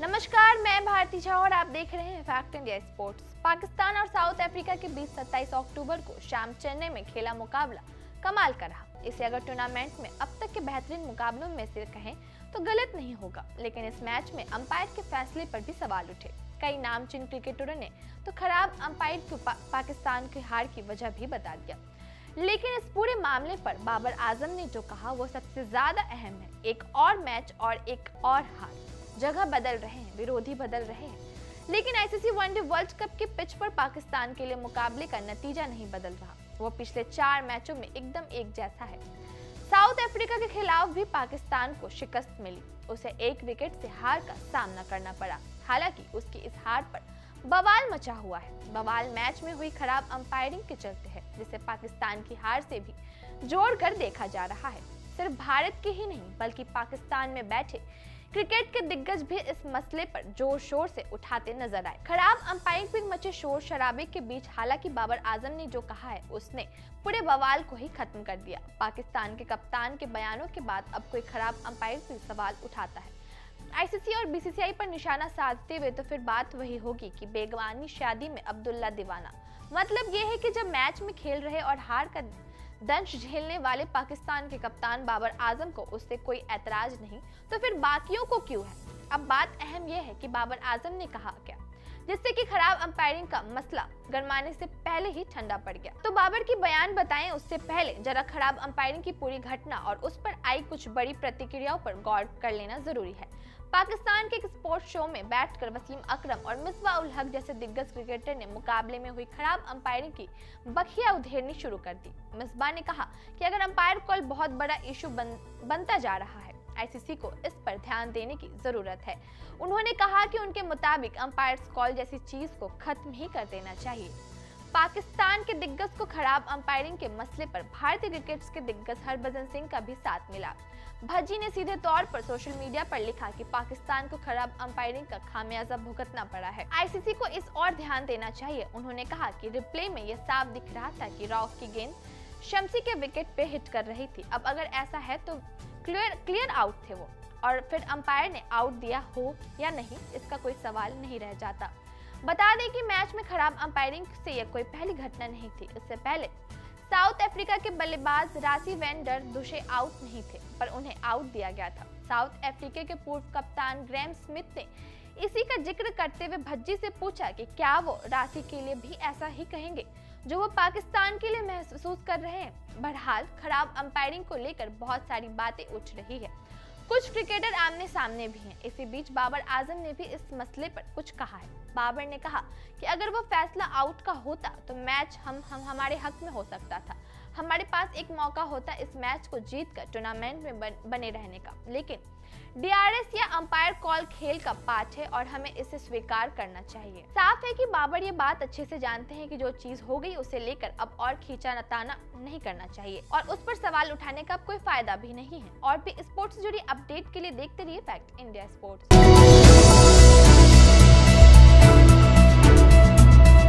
नमस्कार, मैं भारती झा और आप देख रहे हैं फैक्ट इंडिया स्पोर्ट्स। पाकिस्तान और साउथ अफ्रीका के बीच 27 अक्टूबर को शाम चेन्नई में खेला मुकाबला कमाल का रहा। इसे अगर टूर्नामेंट में अब तक के बेहतरीन मुकाबलों में से कहें तो गलत नहीं होगा, लेकिन इस मैच में अंपायर के फैसले पर भी सवाल उठे। कई नामचीन क्रिकेटरों ने तो खराब अंपायर को पाकिस्तान की हार की वजह भी बता दिया, लेकिन इस पूरे मामले पर बाबर आजम ने जो कहा वो सबसे ज्यादा अहम है। एक और मैच और एक और हार, जगह बदल रहे हैं, विरोधी बदल रहे हैं, लेकिन आईसीसी वनडे वर्ल्ड कप के पिच पर पाकिस्तान के लिए मुकाबले का नतीजा नहीं बदल रहा। वो पिछले 4 मैचों में एकदम एक जैसा है। साउथ अफ्रीका के खिलाफ भी पाकिस्तान को शिकस्त मिली, उसे 1 विकेट से हार का सामना करना पड़ा। हालांकि उसकी इस हार पर बवाल मचा हुआ है। बवाल मैच में हुई खराब अंपायरिंग के चलते है, जिसे पाकिस्तान की हार से भी जोड़कर देखा जा रहा है। सिर्फ भारत के ही नहीं बल्कि पाकिस्तान में बैठे क्रिकेट के दिग्गज भी इस मसले पर जोर शोर से उठाते नजर आए। खराब अंपायरिंग पर मचे शोर शराबे के बीच हालांकि बाबर आजम ने जो कहा है उसने पूरे बवाल को ही खत्म कर दिया। पाकिस्तान के कप्तान के बयानों के बाद अब कोई खराब अंपायर पर सवाल उठाता है आईसीसी और बीसीसीआई पर निशाना साधते हुए, तो फिर बात वही होगी कि बेगवानी शादी में अब्दुल्ला दीवाना। मतलब ये है कि जब मैच में खेल रहे और हार का दंश झेलने वाले पाकिस्तान के कप्तान बाबर आजम को उससे कोई ऐतराज नहीं, तो फिर बाकियों को क्यों है। अब बात अहम यह है कि बाबर आजम ने कहा क्या, जिससे कि खराब अंपायरिंग का मसला गरमाने से पहले ही ठंडा पड़ गया। तो बाबर की बयान बताएं उससे पहले जरा खराब अंपायरिंग की पूरी घटना और उस पर आई कुछ बड़ी प्रतिक्रियाओं पर गौर कर लेना जरूरी है। पाकिस्तान के एक स्पोर्ट्स शो में बैठकर वसीम अकरम और मिसबाह उल हक जैसे दिग्गज क्रिकेटर ने मुकाबले में हुई खराब अंपायरिंग की बखिया उधेड़नी शुरू कर दी। मिसबाह ने कहा कि अगर अंपायर कॉल बहुत बड़ा इशू बनता जा रहा है, आईसीसी को इस पर ध्यान देने की जरूरत है। उन्होंने कहा कि उनके मुताबिक अंपायर्स कॉल जैसी चीज को खत्म ही कर देना चाहिए। पाकिस्तान के दिग्गज को खराब अंपायरिंग के मसले पर भारतीय क्रिकेट के दिग्गज हरभजन सिंह का भी साथ मिला। भज्जी ने सीधे तौर पर सोशल मीडिया पर लिखा कि पाकिस्तान को खराब अंपायरिंग का खामियाजा भुगतना पड़ा है, आईसीसी को इस और ध्यान देना चाहिए। उन्होंने कहा कि रिप्ले में यह साफ दिख रहा था कि रॉफ की गेंद शम्सी के विकेट पे हिट कर रही थी। अब अगर ऐसा है तो क्लियर आउट थे वो, और फिर अंपायर ने आउट दिया हो या नहीं इसका कोई सवाल नहीं रह जाता। बता दें कि मैच में खराब अंपायरिंग से यह कोई पहली घटना नहीं थी। इससे पहले साउथ अफ्रीका के बल्लेबाज रासी वैन डर दुशे आउट नहीं थे, पर उन्हें आउट दिया गया था। साउथ अफ्रीका के पूर्व कप्तान ग्रेम स्मिथ ने इसी का जिक्र करते हुए भज्जी से पूछा कि क्या वो रासी के लिए भी ऐसा ही कहेंगे जो वो पाकिस्तान के लिए महसूस कर रहे हैं। बहरहाल खराब अंपायरिंग को लेकर बहुत सारी बातें उठ रही है, कुछ क्रिकेटर आमने सामने भी हैं। इसी बीच बाबर आजम ने भी इस मसले पर कुछ कहा है। बाबर ने कहा कि अगर वो फैसला आउट का होता तो मैच हम हमारे हक में हो सकता था। हमारे पास एक मौका होता इस मैच को जीतकर टूर्नामेंट में बने रहने का, लेकिन डीआरएस या अंपायर कॉल खेल का पार्ट है और हमें इसे स्वीकार करना चाहिए। साफ है कि बाबर ये बात अच्छे से जानते हैं कि जो चीज हो गई उसे लेकर अब और खींचा ताना नहीं करना चाहिए और उस पर सवाल उठाने का कोई फायदा भी नहीं है। और भी स्पोर्ट्स से जुड़ी अपडेट के लिए देखते रहिए फैक्ट इंडिया स्पोर्ट्स।